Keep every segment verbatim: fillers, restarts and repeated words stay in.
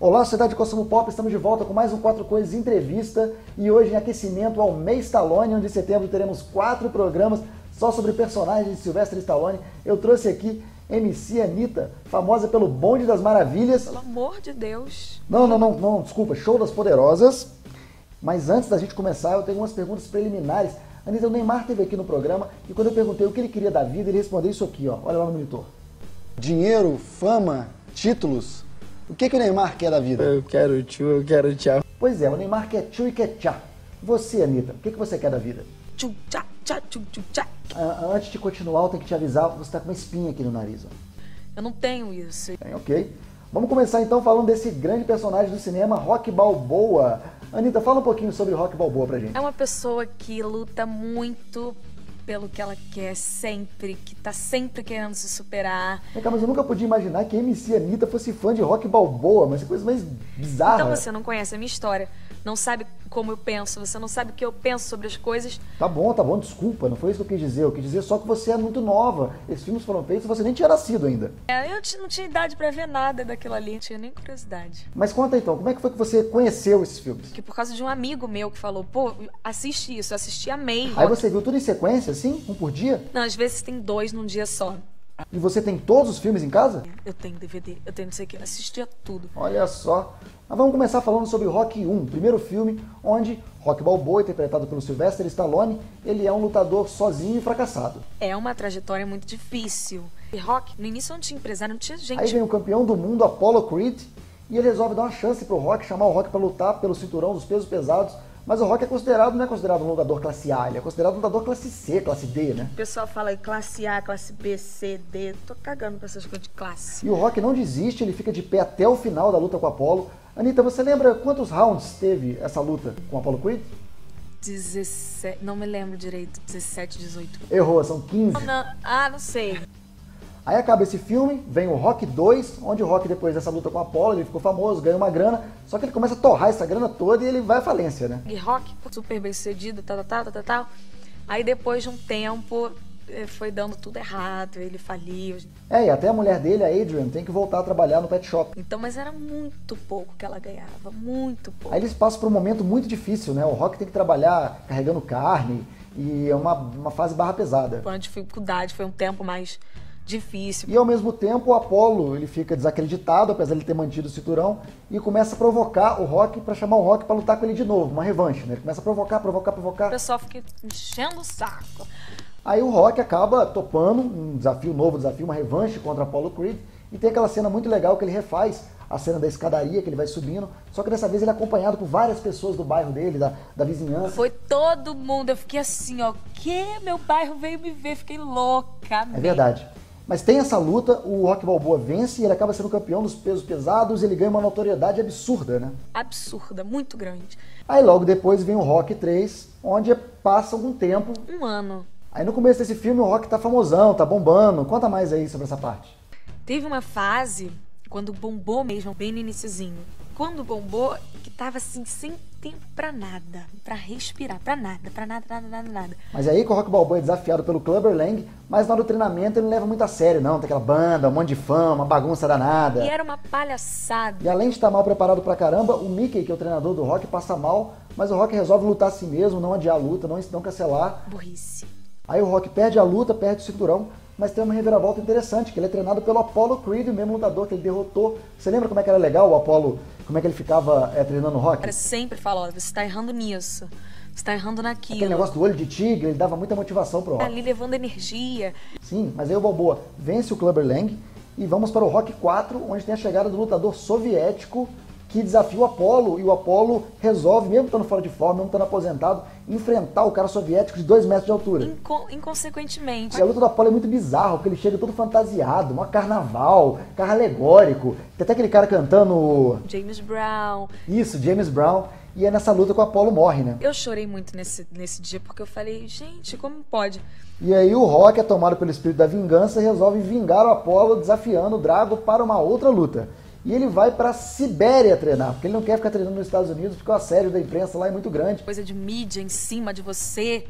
Olá, sociedade de consumo pop, estamos de volta com mais um Quatro Coisas Entrevista e hoje em aquecimento ao mês Stallone, onde em setembro teremos quatro programas só sobre personagens de Sylvester Stallone. Eu trouxe aqui M C Anitta, famosa pelo Bonde das Maravilhas. Pelo amor de Deus. Não, não, não, não, desculpa, Show das Poderosas. Mas antes da gente começar, eu tenho umas perguntas preliminares. Anitta, o Neymar esteve aqui no programa e quando eu perguntei o que ele queria da vida, ele respondeu isso aqui, ó. Olha lá no monitor. Dinheiro, fama, títulos. O que, que o Neymar quer da vida? Eu quero tchu, eu quero tchau. Pois é, o Neymar quer tchu e quer tchá. Você, Anitta, o que, que você quer da vida? Tchu, tchá, tchá, tchu, tchu, tchá. Ah, antes de continuar, eu tenho que te avisar, você está com uma espinha aqui no nariz. Ó. Eu não tenho isso. Bem, ok. Vamos começar então falando desse grande personagem do cinema, Rocky Balboa. Anitta, fala um pouquinho sobre Rocky Balboa pra gente. É uma pessoa que luta muito pelo que ela quer sempre, que tá sempre querendo se superar. É, cara, mas eu nunca podia imaginar que a M C Anitta fosse fã de Rocky Balboa, mas que coisa mais bizarra. Então você não conhece a minha história, não sabe como eu penso, você não sabe o que eu penso sobre as coisas. Tá bom, tá bom, desculpa, não foi isso que eu quis dizer. Eu quis dizer só que você é muito nova. Esses filmes foram feitos e você nem tinha nascido ainda. É, eu não tinha idade pra ver nada daquilo ali, não tinha nem curiosidade. Mas conta então, como é que foi que você conheceu esses filmes? Que por causa de um amigo meu que falou, pô, assiste isso, eu assisti, amei. Aí você viu tudo em sequência, assim? Um por dia? Não, às vezes tem dois num dia só. E você tem todos os filmes em casa? Eu tenho D V D, eu tenho não sei o que, eu assistia tudo. Olha só. Mas vamos começar falando sobre Rocky um, primeiro filme onde Rocky Balboa, interpretado pelo Sylvester Stallone, ele é um lutador sozinho e fracassado. É uma trajetória muito difícil. E Rocky, no início não tinha empresário, não tinha gente. Aí vem o campeão do mundo, Apollo Creed, e ele resolve dar uma chance pro Rocky, chamar o Rocky para lutar pelo cinturão dos pesos pesados. Mas o Rocky é considerado, não é considerado um lutador classe A, ele é considerado um lutador classe C, classe D, né? O pessoal fala classe A, classe B, C, D, tô cagando pra essas coisas de classe. E o Rocky não desiste, ele fica de pé até o final da luta com o Apollo. Anitta, você lembra quantos rounds teve essa luta com o Apollo Creed? dezessete, não me lembro direito, dezessete, dezoito. Errou, são quinze. Não, ah, não sei. Aí acaba esse filme, vem o Rocky dois, onde o Rocky, depois dessa luta com o Apollo, ele ficou famoso, ganhou uma grana, só que ele começa a torrar essa grana toda e ele vai à falência, né? E Rocky, super bem sucedido, tal, tal, tal, tal, tal. Aí depois de um tempo, foi dando tudo errado, ele faliu. É, e até a mulher dele, a Adrian, tem que voltar a trabalhar no pet shop. Então, mas era muito pouco que ela ganhava, muito pouco. Aí eles passam por um momento muito difícil, né? O Rocky tem que trabalhar carregando carne e é uma, uma fase barra pesada. Foi uma dificuldade, foi um tempo mais difícil. E ao mesmo tempo o Apollo, ele fica desacreditado, apesar de ele ter mantido o cinturão, e começa a provocar o Rocky para chamar o Rocky para lutar com ele de novo, uma revanche, né? Ele começa a provocar, provocar, provocar. O pessoal fica enchendo o saco. Aí o Rocky acaba topando um desafio, um novo desafio, uma revanche contra Apollo Creed, e tem aquela cena muito legal que ele refaz a cena da escadaria, que ele vai subindo, só que dessa vez ele é acompanhado por várias pessoas do bairro dele, da, da vizinhança. Foi todo mundo, eu fiquei assim, ó, que meu bairro veio me ver, fiquei louca. É verdade. Mas tem essa luta, o Rocky Balboa vence e ele acaba sendo campeão dos pesos pesados e ele ganha uma notoriedade absurda, né? Absurda, muito grande. Aí logo depois vem o Rocky três, onde passa algum tempo. Um ano. Aí no começo desse filme o Rocky tá famosão, tá bombando. Conta mais aí sobre essa parte. Teve uma fase, quando bombou mesmo, bem no iniciozinho. Quando bombou, que tava assim, sem tempo pra nada. Pra respirar, pra nada, pra nada, nada, nada, nada. Mas é aí que o Rocky Balboa é desafiado pelo Clubber Lang, mas na hora do treinamento ele não leva muito a sério, não. Tem aquela banda, um monte de fã, uma bagunça danada. E era uma palhaçada. E além de estar mal preparado pra caramba, o Mickey, que é o treinador do Rocky, passa mal, mas o Rocky resolve lutar assim mesmo, não adiar a luta, não, não cancelar. Burrice. Aí o Rocky perde a luta, perde o cinturão, mas tem uma reviravolta interessante, que ele é treinado pelo Apollo Creed, o mesmo lutador que ele derrotou. Você lembra como é que era legal o Apollo, como é que ele ficava é, treinando o Rocky? Era sempre fala, ó, você tá errando nisso, você tá errando naquilo. Aquele negócio do olho de tigre, ele dava muita motivação pro Rocky. Ali levando energia. Sim, mas aí o Balboa vence o Clubber Lang e vamos para o Rocky quatro, onde tem a chegada do lutador soviético que desafia o Apollo, e o Apollo resolve, mesmo estando fora de forma, mesmo estando aposentado, enfrentar o cara soviético de dois metros de altura. Inco inconsequentemente. E a luta do Apollo é muito bizarra, porque ele chega todo fantasiado, um carnaval, carro alegórico, tem até aquele cara cantando... James Brown. Isso, James Brown, e é nessa luta que o Apollo morre, né? Eu chorei muito nesse, nesse dia, porque eu falei, gente, como pode? E aí o Rocky é tomado pelo espírito da vingança e resolve vingar o Apollo, desafiando o Drago para uma outra luta. E ele vai para a Sibéria treinar, porque ele não quer ficar treinando nos Estados Unidos, porque o assédio da imprensa lá é muito grande. Coisa de mídia em cima de você,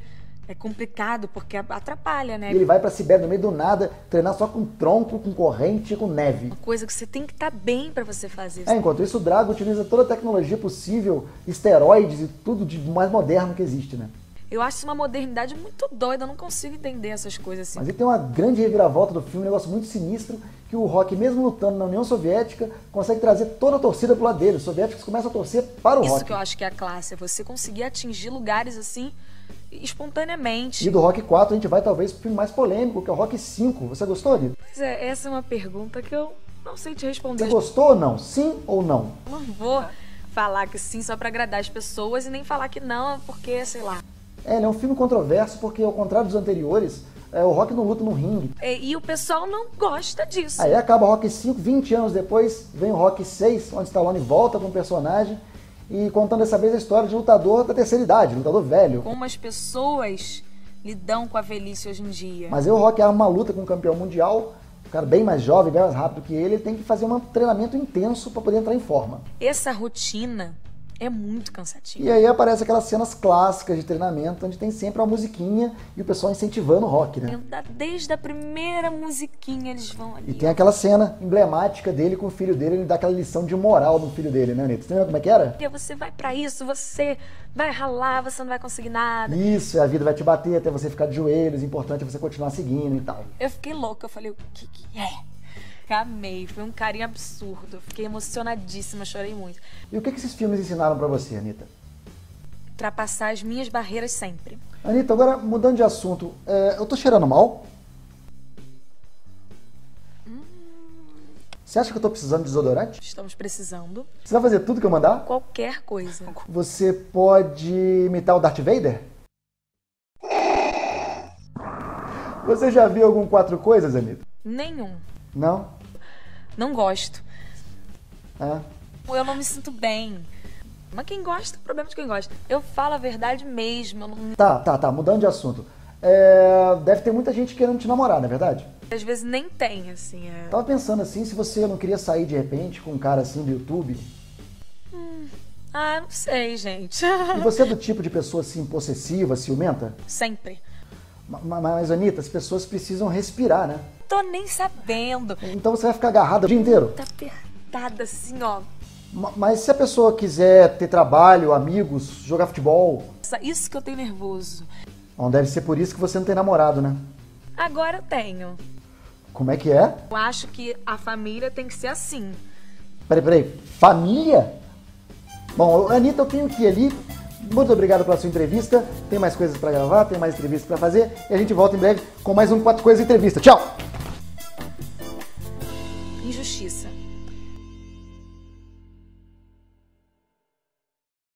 É complicado porque atrapalha, né? E ele vai pra Sibéria no meio do nada, treinar só com tronco, com corrente e com neve. Uma coisa que você tem que estar bem pra você fazer. É, enquanto isso o Drago utiliza toda a tecnologia possível, esteroides e tudo de mais moderno que existe, né? Eu acho isso uma modernidade muito doida, eu não consigo entender essas coisas assim. Mas ele tem uma grande reviravolta do filme, um negócio muito sinistro, que o Rock, mesmo lutando na União Soviética, consegue trazer toda a torcida pro lado dele. Os soviéticos começam a torcer para o Isso Rock. que eu acho que é a classe, é você conseguir atingir lugares assim espontaneamente. E do Rock quatro a gente vai talvez pro filme mais polêmico, que é o Rock cinco. Você gostou, Anitta? Pois é, essa é uma pergunta que eu não sei te responder. Você gostou ou não? Sim ou não? Eu não vou falar que sim só pra agradar as pessoas e nem falar que não porque, sei lá. É, ele é um filme controverso porque, ao contrário dos anteriores, é, o Rock não luta no ringue. E, e o pessoal não gosta disso. Aí acaba o Rock cinco, vinte anos depois, vem o Rock seis, onde Stallone volta com o personagem e contando dessa vez a história de lutador da terceira idade, lutador velho. Como as pessoas lidam com a velhice hoje em dia. Mas aí o Rock arma uma luta com um campeão mundial, um cara bem mais jovem, bem mais rápido que ele, ele tem que fazer um treinamento intenso para poder entrar em forma. Essa rotina é muito cansativa. E aí aparece aquelas cenas clássicas de treinamento, onde tem sempre uma musiquinha e o pessoal incentivando o Rock, né? Desde a primeira musiquinha eles vão ali. E tem aquela cena emblemática dele com o filho dele, ele dá aquela lição de moral no filho dele, né, Anitta? Você lembra como é que era? Você vai pra isso, você vai ralar, você não vai conseguir nada. Isso, a vida vai te bater até você ficar de joelhos, o importante é você continuar seguindo e tal. Eu fiquei louca, eu falei, o que que é? Amei, foi um carinho absurdo, fiquei emocionadíssima, chorei muito. E o que, que esses filmes ensinaram pra você, Anitta? Ultrapassar as minhas barreiras sempre. Anitta, agora mudando de assunto, é, eu tô cheirando mal? Hum. Você acha que eu tô precisando de desodorante? Estamos precisando. Você vai fazer tudo que eu mandar? Qualquer coisa. Você pode imitar o Darth Vader? Você já viu algum Quatro Coisas, Anitta? Nenhum. Não? Não gosto. É. Eu não me sinto bem. Mas quem gosta, problema de quem gosta. Eu falo a verdade mesmo. Eu não... Tá, tá, tá, mudando de assunto. É, deve ter muita gente querendo te namorar, não é verdade? Às vezes nem tem, assim. É... Tava pensando assim, se você não queria sair de repente com um cara assim do YouTube. Hum. Ah, não sei, gente. E você é do tipo de pessoa assim, possessiva, ciumenta? Sempre. Mas, mas, Anitta, as pessoas precisam respirar, né? Tô nem sabendo. Então você vai ficar agarrada o dia inteiro? Tá apertada assim, ó. Mas se a pessoa quiser ter trabalho, amigos, jogar futebol... Isso que eu tenho nervoso. Não deve ser por isso que você não tem namorado, né? Agora eu tenho. Como é que é? Eu acho que a família tem que ser assim. Peraí, peraí. Família? Bom, Anitta, eu tenho que ir ali. Muito obrigado pela sua entrevista. Tem mais coisas pra gravar, tem mais entrevistas pra fazer. E a gente volta em breve com mais um Quatro Coisas Entrevista. Tchau! Injustiça.